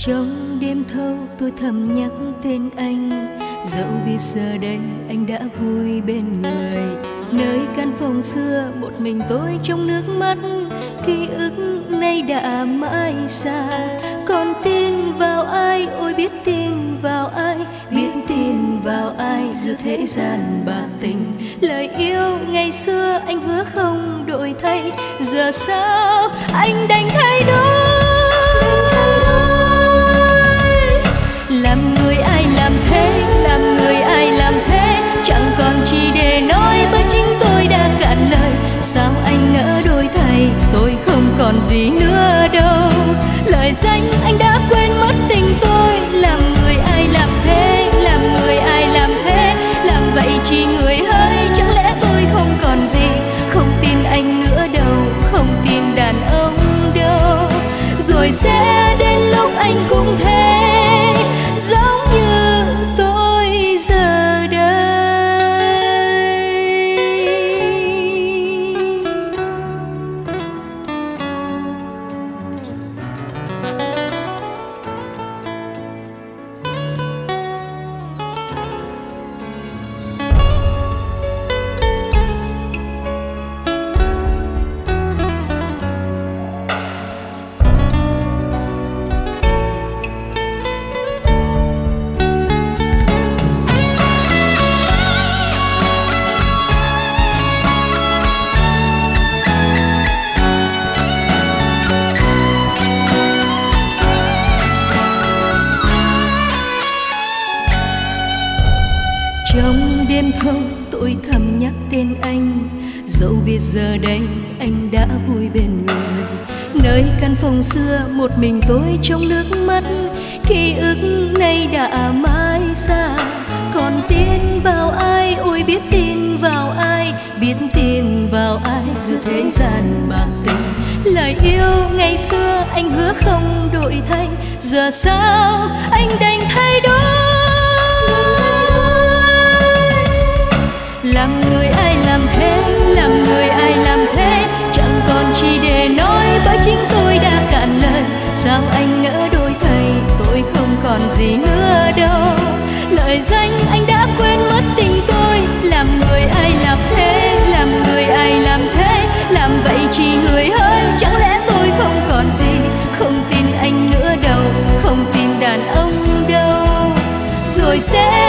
Trong đêm thâu tôi thầm nhắc tên anh, dẫu biết giờ đây anh đã vui bên người. Nơi căn phòng xưa một mình tôi trong nước mắt, ký ức nay đã mãi xa. Còn tin vào ai, ôi biết tin vào ai, biết tin vào ai giữa thế gian bạc tình. Lời yêu ngày xưa anh hứa không đổi thay, giờ sao anh đành thay đổi. Làm người ai làm thế, làm người ai làm thế, chẳng còn chi để nói bởi chính tôi đã cạn lời. Sao anh nỡ đổi thay, tôi không còn gì nữa đâu. Lời danh anh đã quên mất tình tôi. Làm người ai làm thế, làm người ai làm thế, làm vậy chỉ người hỡi, chẳng lẽ tôi không còn gì. Không tin anh nữa đâu, không tin đàn ông đâu. Rồi sẽ đến lúc anh cũng thế, giống như tôi giờ đây. Trong đêm thâu tôi thầm nhắc tên anh, dẫu biết giờ đây anh đã vui bên người. Nơi căn phòng xưa một mình tôi trong nước mắt, ký ức nay đã mãi xa. Còn tin vào ai, ôi biết tin vào ai, biết tin vào ai giữa thế gian bạc tình. Lời yêu ngày xưa anh hứa không đổi thay, giờ sao anh đành thay đổi. Làm người ai làm thế, làm người ai làm thế, chẳng còn chi để nói bởi chính tôi đã cạn lời. Sao anh nỡ đổi thay, tôi không còn gì nữa đâu. Lời danh anh đã quên mất tình tôi. Làm người ai làm thế, làm người ai làm thế, làm vậy chỉ người hỡi, chẳng lẽ tôi không còn gì. Không tin anh nữa đâu, không tin đàn ông đâu. Rồi sẽ